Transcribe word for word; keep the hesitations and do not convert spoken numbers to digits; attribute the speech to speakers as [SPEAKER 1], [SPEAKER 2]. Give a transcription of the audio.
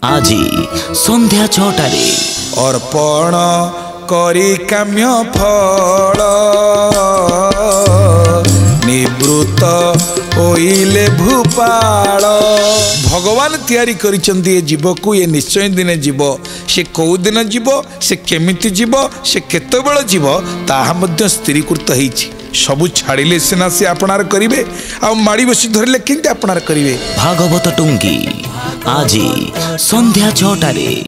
[SPEAKER 1] আজি সন্ধ্যা ছটারে
[SPEAKER 2] अर्पण करी काम्य फल निवृत्त होइले भूपाल। भगवान तैयारी करिसंती ए जीव को ये निश्चय दिने जीव से कौ दिन जीव से केमिति जीव से केतबेल जीव ताहा मध्य स्थिरीकृत होइछि। सबु छाड़िले सिना से आपणार करिवे आ माड़ी बसी धरले केंते आपणार करिवे।
[SPEAKER 1] भागवत टुंगी আজি সন্ধ্যা ছটারে।